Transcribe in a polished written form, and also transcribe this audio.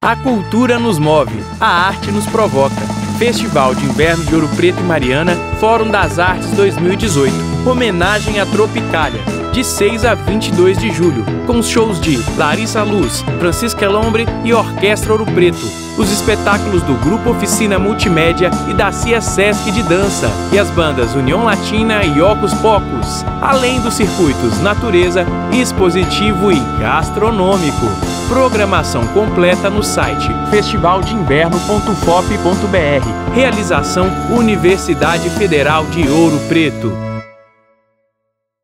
A cultura nos move, a arte nos provoca. Festival de Inverno de Ouro Preto e Mariana, Fórum das Artes 2018. Homenagem à Tropicália, de 6 a 22 de julho, com os shows de Larissa Luz, Francisca Lombre e Orquestra Ouro Preto. Os espetáculos do Grupo Oficina Multimédia e da CIA Sesc de Dança, e as bandas União Latina e Ocus Pocus, além dos circuitos Natureza, Expositivo e Gastronômico. Programação completa no site festivaldeinverno.fop.br. Realização Universidade Federal de Ouro Preto.